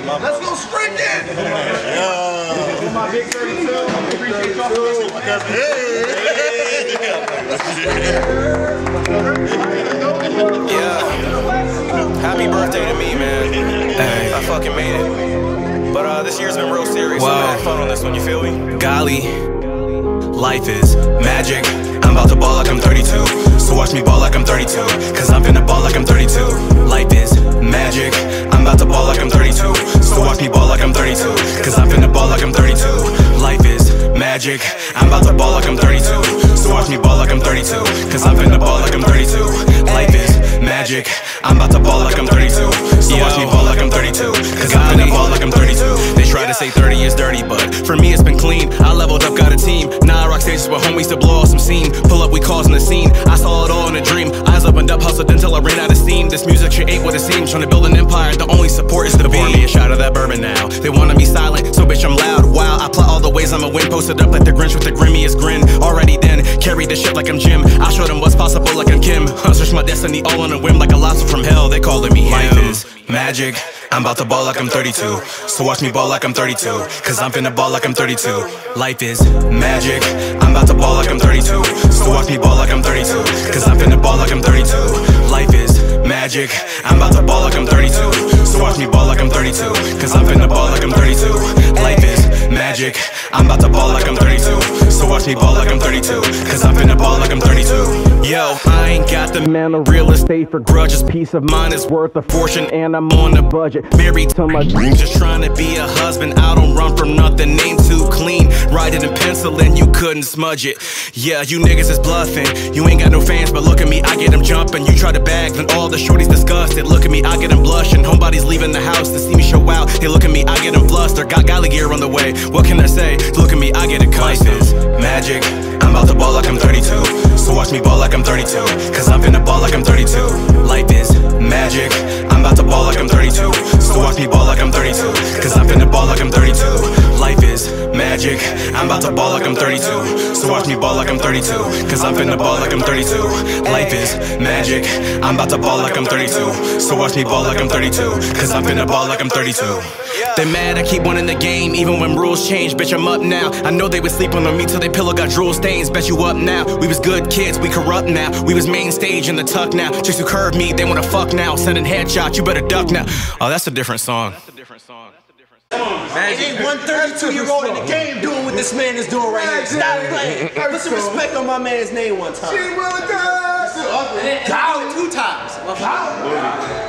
Let's go stricken! Yeah. My big 32. Appreciate y'all for listening. Yeah. Happy birthday to me, man. Hey. I fucking made it. But this year's been real serious. So I'm gonna have fun on this one, you feel me? Golly. Life is magic. I'm about to ball like I'm 32. So watch me ball like I'm 32. Cause I'm finna ball like I'm 32. Life is magic. I'm about to ball like I'm 32. So watch me ball like I'm 32. Cause I'm finna ball like I'm 32. Life is magic. I'm about to ball like I'm 32. So watch me ball like I'm 32. Cause I'm finna ball like I'm 32. Life is magic. I'm about to ball like I'm 32. So watch me ball like I'm 32. Cause I'm finna ball like I'm 32. They try to say 30 is dirty, but for me it's been clean. I leveled up, got a team. Now I rock stages with homies to blow off some scene. Pull up, we causing the scene. I saw it all in a dream. Eyes opened up, hustled until I ran out of steam. This music shit ain't what it seems. Trying to build an empire, the only support is the beam. Pour me a shot of that bourbon now. They wanna be silent, so bitch I'm loud. Wow, I plot all the ways I'ma win. Posted up like the Grinch with the grimmiest grin. Already then, carry this shit like I'm Jim. I showed them what's possible like I'm Kim. Search my destiny all on a whim like a lobster from hell. They calling me him. Life is magic. I'm about to ball like I'm 32. So watch me ball like I'm 32. Cause I'm finna ball like I'm 32. Life is magic. I'm about to ball like I'm 32. So watch me ball like I'm 32. Cause I'm finna ball like I'm 32. Life is magic. I'm about to ball like I'm 32. So watch me ball like I'm 32. Cause I'm finna ball like I'm 32. Life is magic. I'm about to ball like I'm 32. So watch me ball like I'm 32. Cause I'm finna ball like I'm 32. Yo, I ain't got the man of real estate for grudges. Peace of mind is worth a fortune and I'm on a budget. Married to my dreams, just trying to be a husband. I don't run from nothing, name too clean. Write it in pencil and you couldn't smudge it. Yeah, you niggas is bluffing. You ain't got no fans, but look at me, I get them jumping. You try to bag, then all the shorties disgusted. Look at me, I get them blushing. Homebody's leaving the house to see me show out. They look at me, I get them flustered. Got Golly gear on the way, what can I say? Look at me, I get it custom. Life is magic. I'm about to ball like I'm 32. So watch me ball like I'm 32. Cause I'm finna ball like I'm 32. Life is magic. I'm about to ball like I'm 32. So watch me ball like I'm 32. Cause I'm finna ball like I'm 32. Life is magic. I'm about to ball like I'm 32. So watch me ball like I'm 32. Cause I'm finna ball like I'm 32. Life is magic. I'm about to ball like I'm 32. So watch me ball like I'm 32. Cause I'm finna ball like I'm 32. They mad I keep winning the game even when rules change. Bitch, I'm up now. I know they was sleeping on me till they pillow got drool stains. Bet you up now. We was good kids, we corrupt now. We was main stage in the tuck now. Chicks who curve me, they wanna fuck now. Sending headshots, you better duck now. Oh, that's a different song. It ain't 132-year-old in the game doing what this man is doing right here. Stop playing. Put some respect on my man's name one time. G-Willikerz! Golly 2 times.